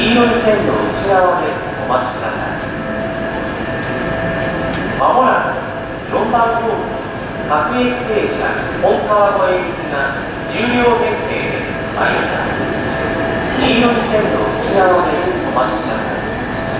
黄色い線の内側でお待ちください。まもなく4番ホーム各駅停車本川越行きが10両編成で参ります。黄色い線の内側でお待ちください。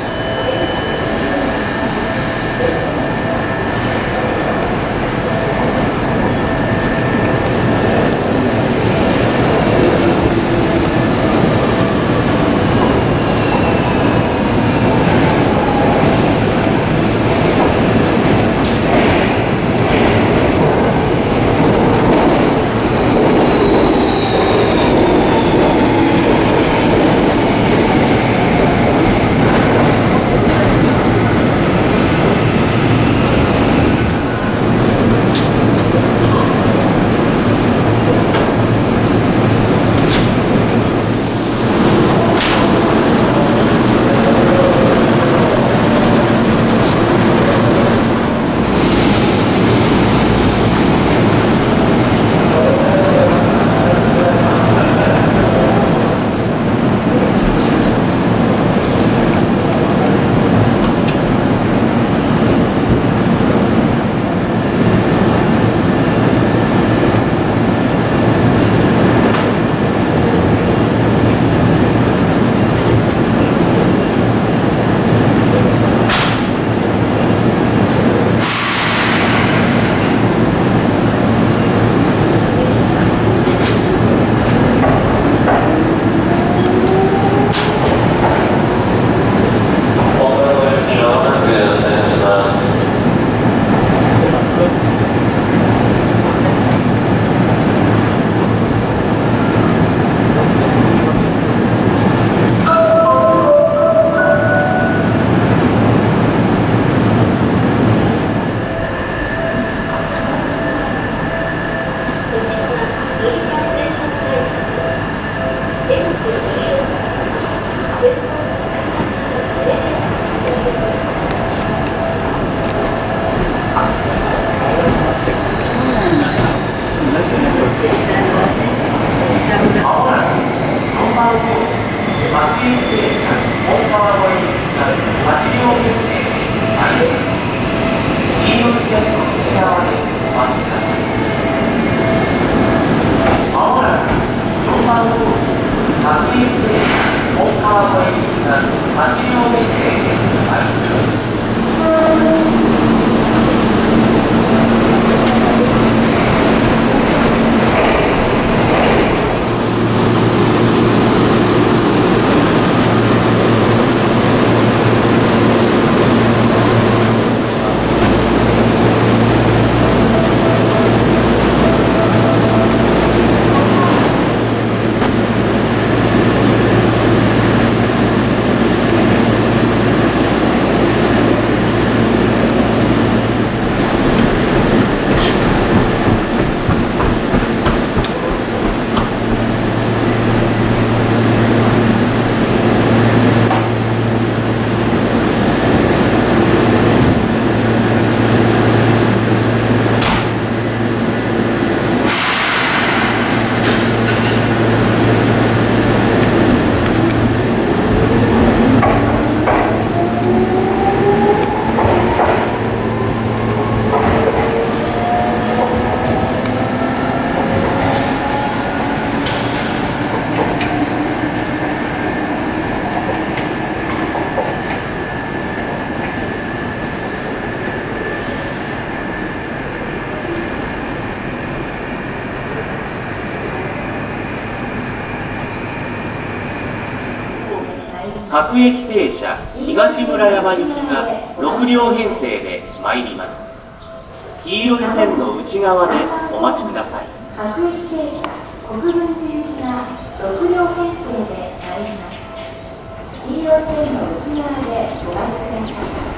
各駅停車東村山行きが6両編成で参ります。黄色い線の内側でお待ちください。 各駅停車国分寺行きが6両編成で参ります。黄色い線の内側でご愛車ください。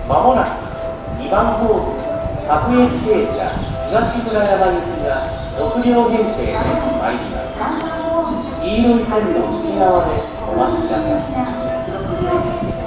まもなく2番ホーム各駅停車東村山行きが6両編成で参ります。黄色い線の内側でお待ちください。 6両編成